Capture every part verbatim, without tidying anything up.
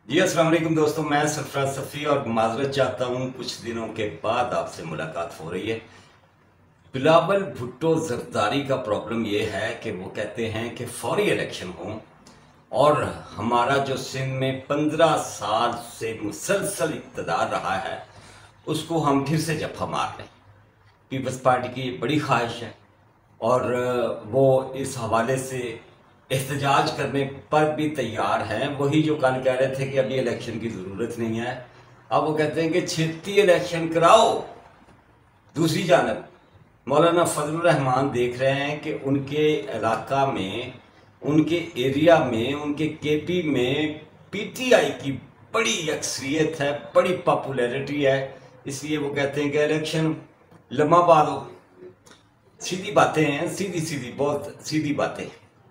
जी अस्सलाम वालेकुम दोस्तों, मैं सरफराज सफ़ी और माजरत चाहता हूँ कुछ दिनों के बाद आपसे मुलाकात हो रही है। बिलावल भुट्टो जरदारी का प्रॉब्लम ये है कि वो कहते हैं कि फौरी इलेक्शन हो और हमारा जो सिंध में पंद्रह साल से मुसलसल इक़्तिदार रहा है उसको हम फिर से जफ़ा मार लें। पीपल्स पार्टी की ये बड़ी ख्वाहिश है और वो इस हवाले से एहतजाज करने पर भी तैयार हैं। वही जो कल कह रहे थे कि अभी इलेक्शन की ज़रूरत नहीं है, अब वो कहते हैं कि छेती इलेक्शन कराओ। दूसरी जानब मौलाना फजलुर रहमान देख रहे हैं कि उनके इलाका में, उनके एरिया में, उनके केपी में पीटीआई की बड़ी अक्सरियत है, बड़ी पॉपुलैरिटी है, इसलिए वो कहते हैं कि इलेक्शन लम्हा बाद हो। सीधी बातें हैं, सीधी सीधी बहुत सीधी बातें।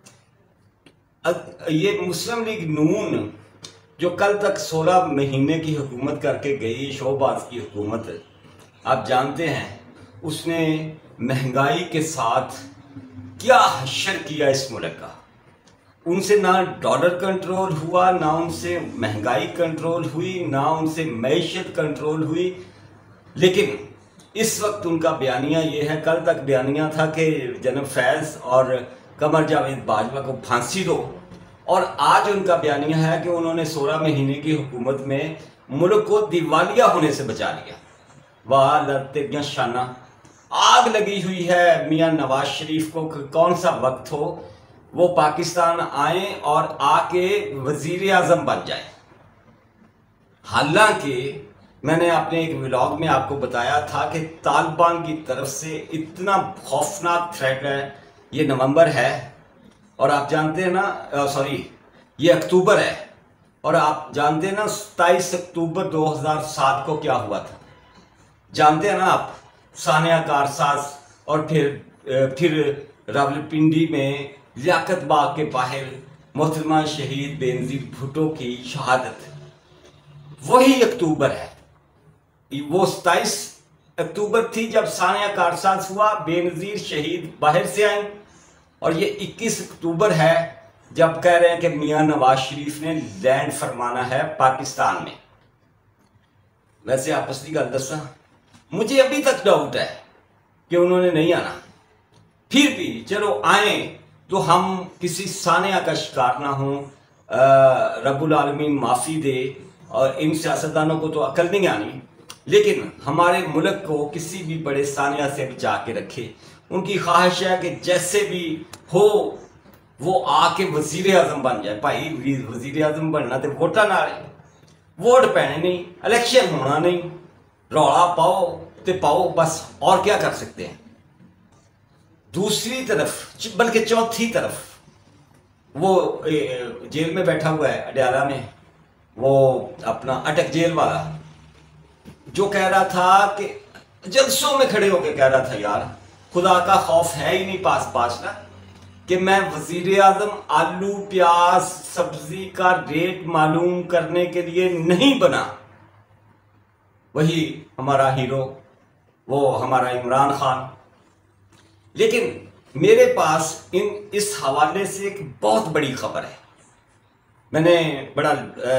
ये मुस्लिम लीग नून जो कल तक सोलह महीने की हुकूमत करके गई, शोबाज की हुकूमत, आप जानते हैं उसने महंगाई के साथ क्या हशर किया इस मुल्क का। उनसे ना डॉलर कंट्रोल हुआ, ना उनसे महंगाई कंट्रोल हुई, ना उनसे मईशत कंट्रोल हुई। लेकिन इस वक्त उनका बयानिया ये है, कल तक बयानिया था कि जनब फैज़ और कमर जावेद बाजवा को फांसी दो, और आज उनका बयानिया है कि उन्होंने सोलह महीने की हुकूमत में मुल्क को दिवालिया होने से बचा लिया। वाह लड़ते शाना, आग लगी हुई है मियां नवाज शरीफ को। कौन सा वक्त हो वो पाकिस्तान आए और आके वजीर आजम बन जाए। हालांकि मैंने अपने एक व्लॉग में आपको बताया था कि तालिबान की तरफ से इतना खौफनाक थ्रेट है। ये नवंबर है और आप जानते हैं ना, सॉरी ये अक्टूबर है, और आप जानते हैं ना सत्ताईस अक्टूबर दो हज़ार सात को क्या हुआ था, जानते हैं ना आप। सानिया कारसाज और फिर फिर रावलपिंडी में लियाकत बाग के बाहर मोहतरमा शहीद बेनज़ीर भुट्टो की शहादत, वही अक्टूबर है। वो सत्ताईस अक्टूबर थी जब सानिया कारसाज हुआ, बेनज़ीर शहीद बाहर से आए, और ये इक्कीस अक्टूबर है जब कह रहे हैं कि मियां नवाज शरीफ ने लैंड फरमाना है पाकिस्तान में। वैसे आपस की गल दसा, मुझे अभी तक डाउट है कि उन्होंने नहीं आना। फिर भी चलो आए तो हम किसी सानिया का शिकार ना हो, रब्बुल आलमीन माफ़ी दे। और इन सियासतदानों को तो अकल नहीं आनी, लेकिन हमारे मुल्क को किसी भी बड़े सानिया से बचा के रखे। उनकी ख्वाहिश है कि जैसे भी हो वो आके वजीर आजम बन जाए। भाई वजीर आजम बनना तो वोटा ना रहे, वोट पैने नहीं, इलेक्शन होना नहीं, रौला पाओ तो पाओ, बस और क्या कर सकते हैं। दूसरी तरफ, बल्कि चौथी तरफ, वो जेल में बैठा हुआ है अडयाला में, वो अपना अटक जेल वाला, जो कह रहा था कि जलसों में खड़े होकर कह रहा था यार खुदा का खौफ है ही नहीं पास पास ना, कि मैं वजीर आजम आलू प्याज सब्जी का रेट मालूम करने के लिए नहीं बना। वही हमारा हीरो, वो हमारा इमरान खान। लेकिन मेरे पास इन इस हवाले से एक बहुत बड़ी खबर है। मैंने बड़ा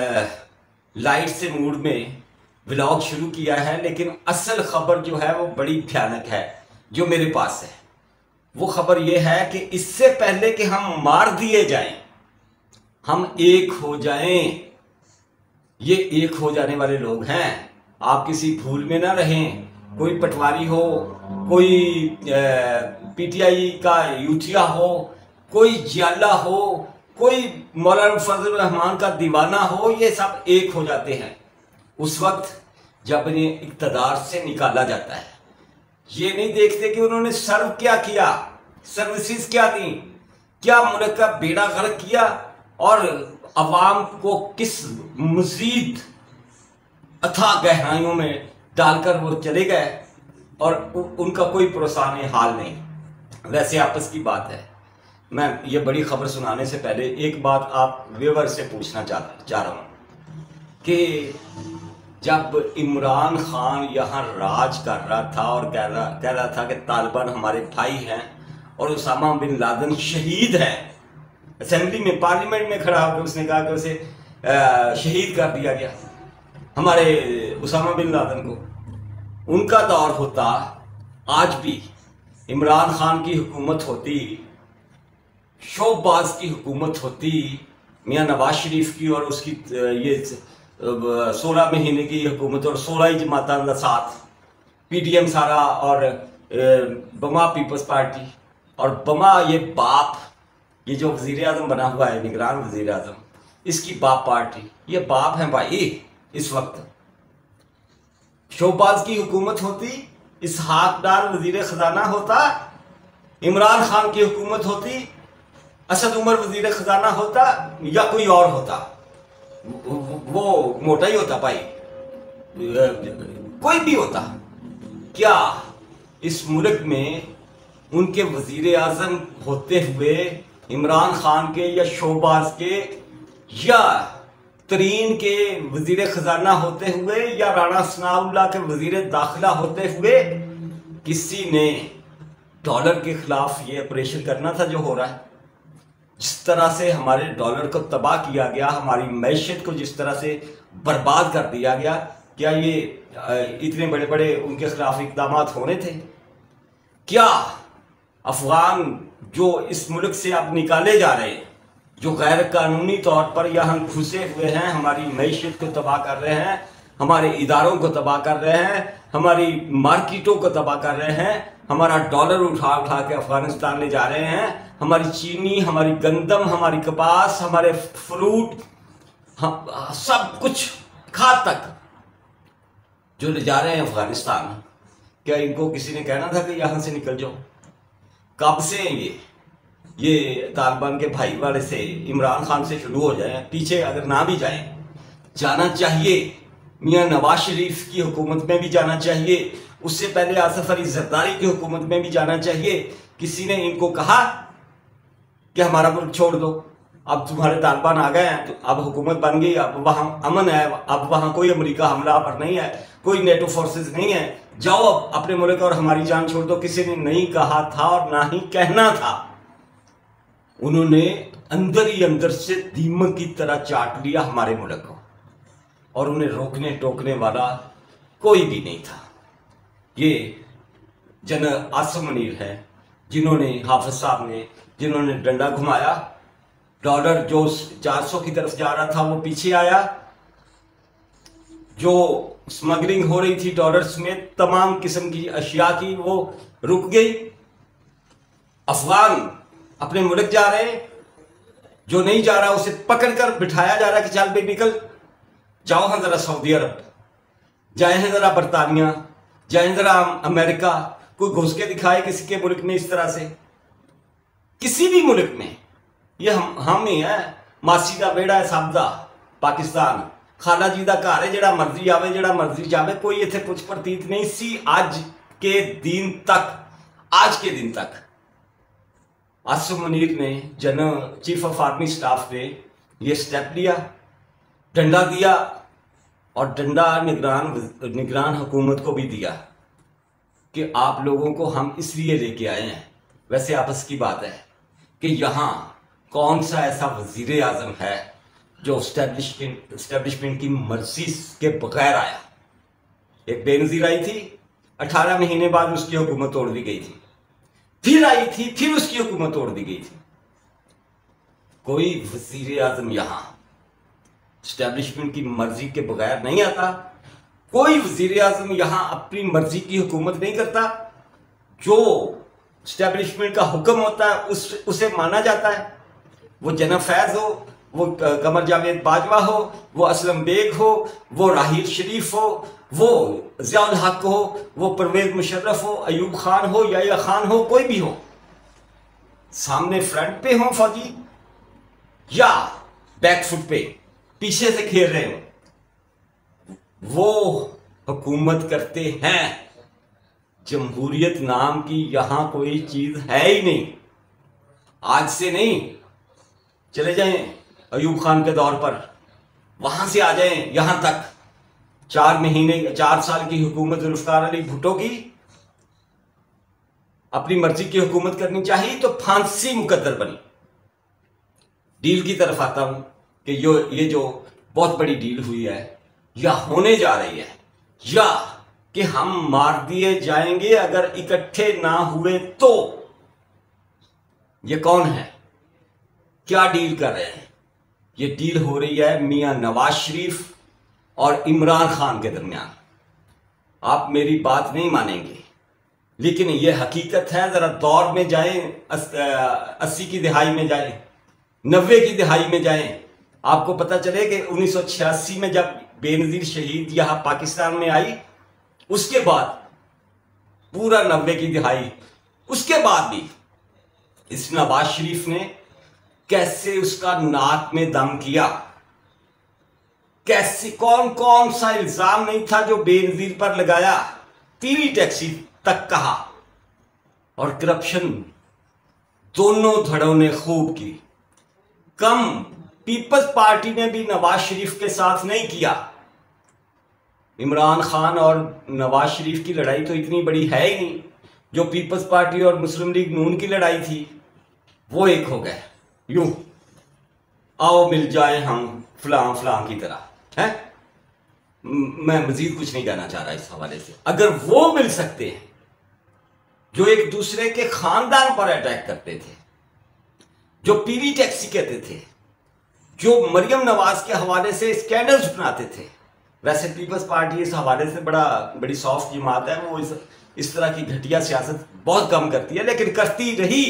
लाइट से मूड में व्लॉग शुरू किया है, लेकिन असल खबर जो है वो बड़ी भयानक है जो मेरे पास है। वो खबर ये है कि इससे पहले कि हम मार दिए जाएं, हम एक हो जाएं। ये एक हो जाने वाले लोग हैं, आप किसी भूल में ना रहें। कोई पटवारी हो, कोई पीटीआई का यूथिया हो, कोई जियाला हो, कोई मौलाना फजलुर रहमान का दीवाना हो, ये सब एक हो जाते हैं उस वक्त जब इन्हें इक़्तिदार से निकाला जाता है। ये नहीं देखते कि उन्होंने सर्व क्या किया, सर्विसेज क्या दी, क्या मुल्क का बेड़ा गर्क किया, और अवाम को किस मजीद अथाह गहराइयों में डालकर वो चले गए, और उ, उनका कोई पुरसाने हाल नहीं। वैसे आपस की बात है। मैं ये बड़ी खबर सुनाने से पहले एक बात आप व्यूअर से पूछना चाह चाह रहा हूँ कि जब इमरान खान यहाँ राज कर रहा था और कह रहा कह रहा था कि तालिबान हमारे भाई हैं और उसामा बिन लादेन शहीद हैं, असेंबली में, पार्लियामेंट में खड़ा होकर उसने कहा कि उसे शहीद कर दिया गया, हमारे उसामा बिन लादेन को। उनका दौर होता, आज भी इमरान खान की हुकूमत होती, शोबाज की हुकूमत होती, मियाँ नवाज शरीफ की और उसकी ये सोलह महीने की हुकूमत और सोलह ही जमातां का साथ, पीटीएम सारा और बमा पीपल्स पार्टी और बमा ये बाप, ये जो वजीर आजम बना हुआ है निगरान वजीर आजम, इसकी बाप पार्टी, ये बाप है भाई। इस वक्त शोबाज की हुकूमत होती, इसहाक डार वजीर खजाना होता, इमरान खान की हुकूमत होती, असद उमर वजीर खजाना होता या कोई और होता, वो मोटा ही होता भाई, कोई भी होता। क्या इस मुल्क में उनके वजीर आजम होते हुए इमरान खान के या शोबाज के या तरीन के वजीर खजाना होते हुए या राणा सनाउल्लाह के वजीर दाखिला होते हुए किसी ने डॉलर के खिलाफ ये ऑपरेशन करना था जो हो रहा है? जिस तरह से हमारे डॉलर को तबाह किया गया, हमारी मैशियत को जिस तरह से बर्बाद कर दिया गया, क्या ये इतने बड़े बड़े उनके खिलाफ इकदाम होने थे? क्या अफगान जो इस मुल्क से अब निकाले जा रहे हैं, जो गैर कानूनी तौर पर यहाँ घुसे हुए हैं, हमारी मैशियत को तबाह कर रहे हैं, हमारे इदारों को तबाह कर रहे हैं, हमारी मार्केटों को तबाह कर रहे हैं, हमारा डॉलर उठा उठा के अफगानिस्तान ले जा रहे हैं, हमारी चीनी, हमारी गंदम, हमारी कपास, हमारे फ्रूट, हम सब कुछ खाद तक जो ले जा रहे हैं अफगानिस्तान, क्या इनको किसी ने कहना था कि यहाँ से निकल जाओ? कब से ये ये तालिबान के भाई वाले से, इमरान खान से शुरू हो जाए, पीछे अगर ना भी जाए, जाना चाहिए मियाँ नवाज शरीफ की हुकूमत में भी जाना चाहिए, उससे पहले आसिफ अली जरदारी की हुकूमत में भी जाना चाहिए। किसी ने इनको कहा कि हमारा मुल्क छोड़ दो, अब तुम्हारे तालिबान आ गए हैं तो अब हुकूमत बन गई, अब वहां अमन है, अब वहां कोई अमेरिका हमला पर नहीं है, कोई नेटो फोर्सेस नहीं है, जाओ अब अपने मुल्क और हमारी जान छोड़ दो? किसी ने नहीं कहा था और ना ही कहना था। उन्होंने अंदर ही अंदर से दीमक की तरह चाट लिया हमारे मुल्क को, और उन्हें रोकने टोकने वाला कोई भी नहीं था। ये जनरल आसिम मुनीर है जिन्होंने, हाफिज साहब ने, जिन्होंने डंडा घुमाया, डॉलर जो चार सौ की तरफ जा रहा था वो पीछे आया, जो स्मगलिंग हो रही थी डॉलर में तमाम किस्म की अशिया की वो रुक गई। अफगान अपने मुल्क जा रहे हैं, जो नहीं जा रहा उसे पकड़कर बिठाया जा रहा है कि चल भाई निकल, जाओ हैं जरा सऊदी अरब, जाए हैं जरा बरतानिया, जाए जरा अमेरिका, कोई घुस के दिखाए किसी के मुल्क में इस तरह से, किसी भी मुल्क में। ये हम हम ही है, मासी का बेड़ा है सबदा पाकिस्तान, खाला जी का घर है, जड़ा मर्जी आवे जड़ा मर्जी जावे, कोई इतने कुछ प्रतीत नहीं सी आज के दिन तक। आज के दिन तक आसिम मुनीर ने, general chief of army staff ने ये स्टेप लिया, डंडा दिया, और डंडा निगरान निगरान हुकूमत को भी दिया कि आप लोगों को हम इसलिए लेके आए हैं। वैसे आपस की बात है कि यहाँ कौन सा ऐसा वजीर आजम है जो स्टैब्लिशमेंट स्टैब्लिशमेंट की मर्जी के बगैर आया? एक बेनजीर आई थी, अठारह महीने बाद उसकी हुकूमत तोड़ दी गई थी, फिर आई थी, फिर उसकी हुकूमत तोड़ दी गई थी। कोई वजीर आजम यहां स्टैब्लिशमेंट की मर्जी के बगैर नहीं आता, कोई वजीर आजम यहां अपनी मर्जी की हुकूमत नहीं करता। जो स्टैब्लिशमेंट का हुक्म होता है उस उसे माना जाता है, वो जनरल फैज हो, वो कमर जावेद बाजवा हो, वो असलम बेग हो, वो राहिल शरीफ हो, वो ज़ियाउल हक हो, वो परवेज मुशर्रफ हो, अयूब खान हो, याया खान हो, कोई भी हो, सामने फ्रंट पे हो फौजी या बैक फुट पे पीछे से खेल रहे हो, वो हुकूमत करते हैं। जमहूरियत नाम की यहां कोई चीज है ही नहीं। आज से नहीं, चले जाएं अयूब खान के दौर पर, वहां से आ जाएं यहां तक। चार महीने चार साल की हुकूमत जुल्फकार अली भुट्टो की, अपनी मर्जी की हुकूमत करनी चाहिए तो फांसी मुकद्दर बनी। डील की तरफ आता हूं कि यो ये जो बहुत बड़ी डील हुई है या होने जा रही है, या कि हम मार दिए जाएंगे अगर इकट्ठे ना हुए तो? ये कौन है, क्या डील कर रहे हैं? ये डील हो रही है मियां नवाज शरीफ और इमरान खान के दरमियान। आप मेरी बात नहीं मानेंगे, लेकिन यह हकीकत है। जरा दौर में जाएं, अस्सी की दिहाई में जाएं, नब्बे की दिहाई में जाएं, आपको पता चले कि उन्नीस सौ छियासी में जब बेनजीर शहीद यहां पाकिस्तान में आई, उसके बाद पूरा नब्बे की दिहाई, उसके बाद भी इस नवाज शरीफ ने कैसे उसका नाक में दम किया, कैसे कौन कौन सा इल्जाम नहीं था जो बेनजीर पर लगाया, पीली टैक्सी तक कहा, और करप्शन दोनों धड़ों ने खूब की। कम पीपल्स पार्टी ने भी नवाज शरीफ के साथ नहीं किया। इमरान खान और नवाज शरीफ की लड़ाई तो इतनी बड़ी है ही नहीं। जो पीपल्स पार्टी और मुस्लिम लीग नून की लड़ाई थी वो एक हो गए, यूं आओ मिल जाए हम फलां फलां की तरह है। मैं मजीद कुछ नहीं कहना चाह रहा इस हवाले से। अगर वो मिल सकते हैं जो एक दूसरे के खानदान पर अटैक करते थे, जो पीली टैक्सी कहते थे, जो मरियम नवाज के हवाले से स्कैंडल्स बनाते थे। वैसे पीपल्स पार्टी इस हवाले से बड़ा बड़ी सॉफ्ट जमात है, वो इस, इस तरह की घटिया सियासत बहुत कम करती है, लेकिन करती रही।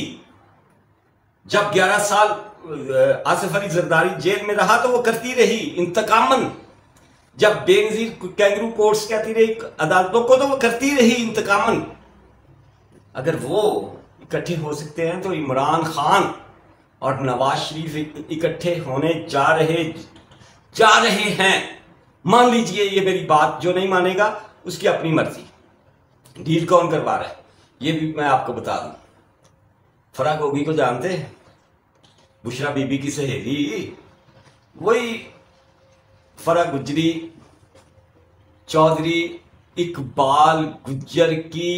जब ग्यारह साल आसिफ अली जरदारी जेल में रहा तो वो करती रही इंतकामन। जब बेनजीर कैंगरू कोर्ट्स कहती रही अदालतों को तो वो करती रही इंतकामन। अगर वो इकट्ठे हो सकते हैं तो इमरान खान और नवाज शरीफ इकट्ठे होने जा रहे जा रहे हैं। मान लीजिए ये मेरी बात, जो नहीं मानेगा उसकी अपनी मर्जी। डील कौन करवा रहा है ये भी मैं आपको बता दूं। फराह गोगी को जानते हैं, बुशरा बीबी की सहेली, वही फराह गुजरी चौधरी इकबाल गुज्जर की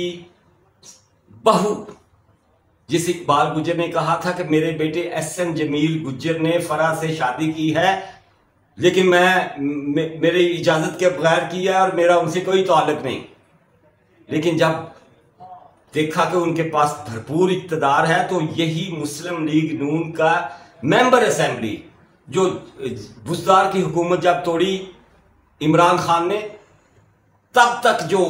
बहू, जिस इकबाल गुज्जर ने कहा था कि मेरे बेटे एस एन जमील गुज्जर ने फराह से शादी की है, लेकिन मैं मे, मेरी इजाजत के बगैर की है और मेरा उनसे कोई ताल्लुक नहीं। लेकिन जब देखा कि उनके पास भरपूर इक्तदार है तो यही मुस्लिम लीग नून का मेंबर असेंबली, जो बुज़दार की हुकूमत जब तोड़ी इमरान खान ने, तब तक जो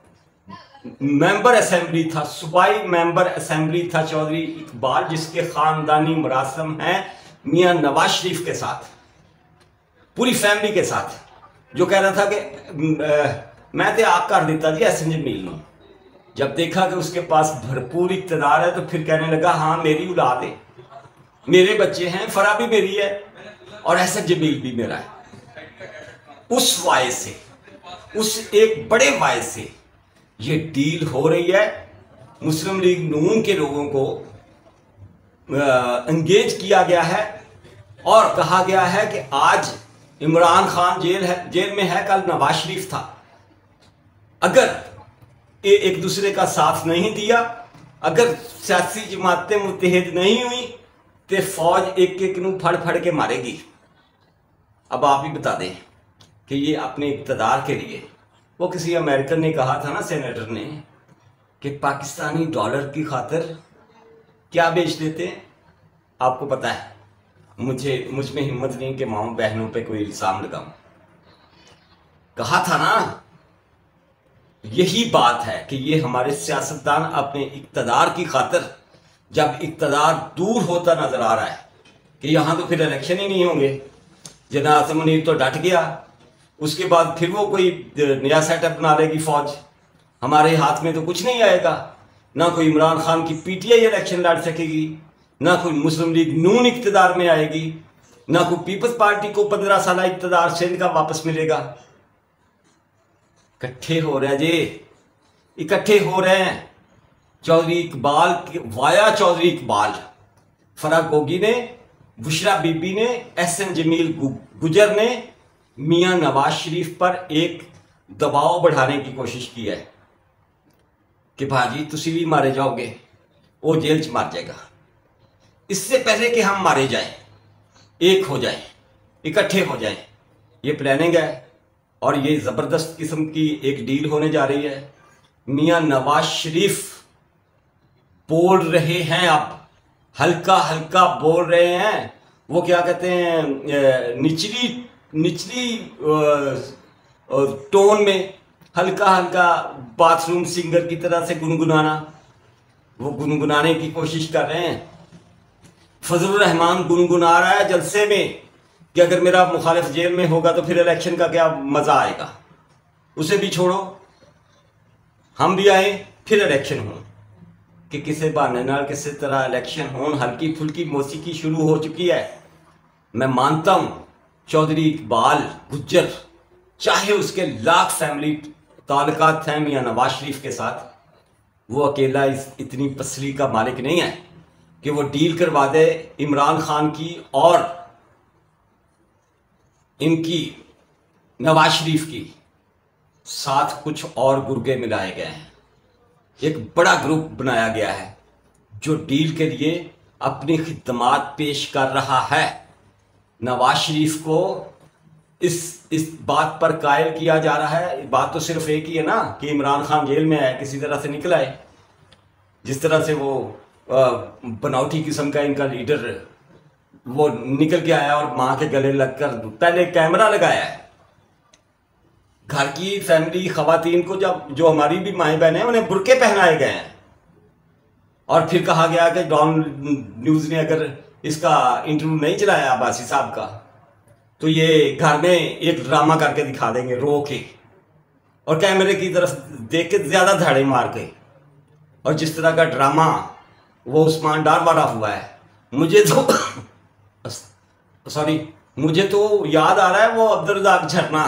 मेंबर असेंबली था, सूबाई मेंबर असेंबली था चौधरी इकबाल, जिसके खानदानी मरासम हैं मियां नवाज शरीफ के साथ, पूरी फैमिली के साथ, जो कह रहा था कि मैं तो आप कर देता जी एस एन जमील नूं। जब देखा कि उसके पास भरपूर इक़्तिदार है तो फिर कहने लगा हाँ मेरी औलाद है, मेरे बच्चे हैं, फराह भी मेरी है और एस एन जमील भी मेरा है। उस वाय से, उस एक बड़े वाय से ये डील हो रही है। मुस्लिम लीग नून के लोगों को एंगेज किया गया है और कहा गया है कि आज इमरान खान जेल है, जेल में है, कल नवाज शरीफ था। अगर ये एक दूसरे का साथ नहीं दिया, अगर सियासी जमातें मुत्तहिद नहीं हुई तो फौज एक एक नू फड़ फड़ के मारेगी। अब आप ही बता दें कि ये अपने इक़्तिदार के लिए, वो किसी अमेरिकन ने कहा था ना, सेनेटर ने, कि पाकिस्तानी डॉलर की खातिर क्या बेच देते हैं। आपको पता है, मुझे मुझ में हिम्मत नहीं कि माओ बहनों पे कोई इल्जाम लगाऊं। कहा था ना, यही बात है कि ये हमारे सियासतदान अपने इक़्तिदार की खातिर, जब इक़्तिदार दूर होता नजर आ रहा है कि यहाँ तो फिर इलेक्शन ही नहीं होंगे, जना आसिम मुनीर तो डट गया, उसके बाद फिर वो कोई नया सेटअप बना लेगी फौज, हमारे हाथ में तो कुछ नहीं आएगा, ना कोई इमरान खान की पीटीआई इलेक्शन लड़ सकेगी, ना कोई मुस्लिम लीग नून इक़्तिदार में आएगी, ना कोई पीपल्स पार्टी को पंद्रह साल इक़्तिदार सिंध का वापस मिलेगा। इकट्ठे हो रहे हैं जी, इकट्ठे हो रहे हैं। चौधरी इकबाल वाया चौधरी इकबाल, फराह गोगी ने, बुशरा बीबी ने, एस एन जमील गुजर ने मियां नवाज शरीफ पर एक दबाव बढ़ाने की कोशिश की है कि भाजी तुसी भी मारे जाओगे, वो जेल च मार जाएगा। इससे पहले कि हम मारे जाएं, एक हो जाएं, इकट्ठे हो जाएं, ये प्लानिंग है और ये ज़बरदस्त किस्म की एक डील होने जा रही है। मियां नवाज शरीफ बोल रहे हैं, अब हल्का हल्का बोल रहे हैं, वो क्या कहते हैं, निचली निचली टोन में हल्का हल्का बाथरूम सिंगर की तरह से गुनगुनाना, वो गुनगुनाने की कोशिश कर रहे हैं। फजलुर रहमान गुनगुना रहा है जलसे में कि अगर मेरा मुखालिफ जेल में होगा तो फिर इलेक्शन का क्या मज़ा आएगा, उसे भी छोड़ो, हम भी आए फिर इलेक्शन हो, कि किसी बहाने नाल किसी तरह इलेक्शन हो। हल्की फुल्की मौसीकी शुरू हो चुकी है। मैं मानता हूं चौधरी इकबाल गुज्जर, चाहे उसके लाख फैमिली ताल्लुकात हैं मियां नवाज शरीफ के साथ, वो अकेला इस इतनी पसली का मालिक नहीं है कि वो डील करवा दे इमरान खान की और इनकी नवाज शरीफ की। साथ कुछ और गुर्गे मिलाए गए हैं, एक बड़ा ग्रुप बनाया गया है जो डील के लिए अपनी खिदमात पेश कर रहा है। नवाज शरीफ को इस इस बात पर कायल किया जा रहा है। बात तो सिर्फ एक ही है ना कि इमरान खान जेल में है, किसी तरह से निकल आए। जिस तरह से वो बनावटी किस्म का इनका लीडर वो निकल के आया और मां के गले लगकर पहले कैमरा लगाया है। घर की फैमिली खवातीन को, जब जो हमारी भी माएँ बहन हैं, उन्हें बुरके पहनाए गए हैं और फिर कहा गया कि डॉन न्यूज़ ने अगर इसका इंटरव्यू नहीं चलाया अब्बासी साहब का तो ये घर में एक ड्रामा करके दिखा देंगे रो के, और कैमरे की तरफ देख के ज़्यादा धाड़े मार के। और जिस तरह का ड्रामा वो उस्मान डार वाला हुआ है, मुझे तो सॉरी मुझे तो याद आ रहा है वो अब्दुर्रज़ाक झरना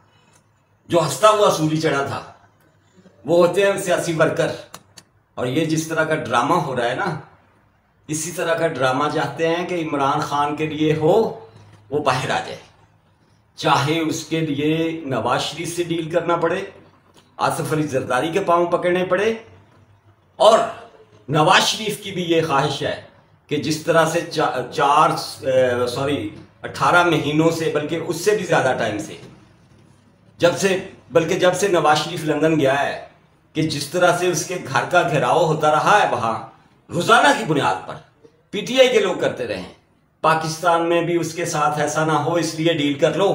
जो हंसता हुआ सूली चढ़ा था, वो होते हैं सियासी वर्कर। और ये जिस तरह का ड्रामा हो रहा है ना, इसी तरह का ड्रामा चाहते हैं कि इमरान खान के लिए हो वो बाहर आ जाए, चाहे उसके लिए नवाज शरीफ से डील करना पड़े, आसिफ अली जरदारी के पांव पकड़ने पड़े। और नवाज शरीफ की भी ये ख्वाहिश है कि जिस तरह से चा, चार सॉरी अठारह महीनों से, बल्कि उससे भी ज़्यादा टाइम से, जब से बल्कि जब से नवाज शरीफ लंदन गया है, कि जिस तरह से उसके घर का घेराव होता रहा है वहाँ रोज़ाना की बुनियाद पर, पीटीआई के लोग करते रहे। पाकिस्तान में भी उसके साथ ऐसा ना हो इसलिए डील कर लो।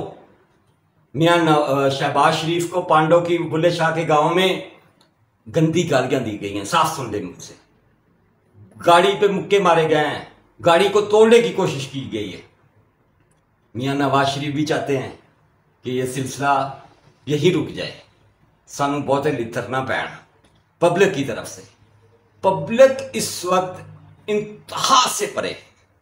मियां शहबाज शरीफ को पांडव की बुल्ले शाह के गांव में गंदी गालियां दी गई हैं, साफ सुन ले मुझसे। गाड़ी पे मुक्के मारे गए हैं, गाड़ी को तोड़ने की कोशिश की गई है। मियां नवाज शरीफ भी चाहते हैं कि यह सिलसिला यही रुक जाए, सानू बहुते लिथरना पैण पब्लिक की तरफ से। पब्लिक इस वक्त इंतहा से परे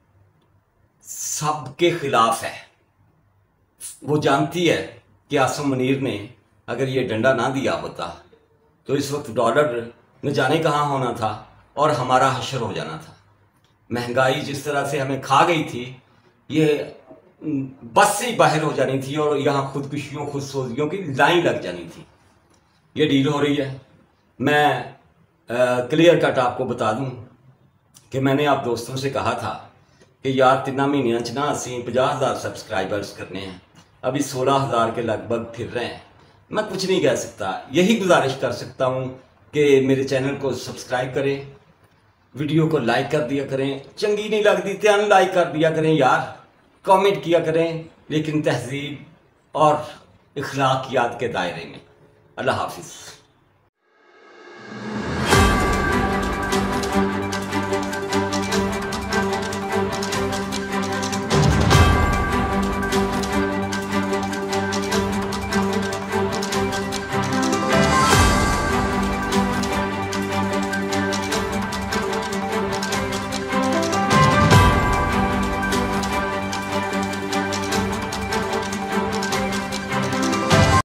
सबके खिलाफ है। वो जानती है कि आसम मुनीर ने अगर ये डंडा ना दिया होता तो इस वक्त डॉलर न जाने कहाँ होना था और हमारा हशर हो जाना था। महंगाई जिस तरह से हमें खा गई थी, ये बस से ही बाहर हो जानी थी और यहाँ खुदकुशियों खुदसोजियों की लाइन लग जानी थी। ये डील हो रही है। मैं क्लियर कट आपको बता दूं कि मैंने आप दोस्तों से कहा था कि यार तिना महीनों च ना असी पचास हज़ार सब्सक्राइबर्स करने हैं, अभी सोलह हज़ार के लगभग फिर रहे हैं। मैं कुछ नहीं कह सकता, यही गुजारिश कर सकता हूँ कि मेरे चैनल को सब्सक्राइब करें, वीडियो को लाइक कर दिया करें, चंगी नहीं लगती तो अनलाइक कर दिया करें यार, कमेंट किया करें, लेकिन तहजीब और इखलाकियात के दायरे में। अल्लाह हाफिज़।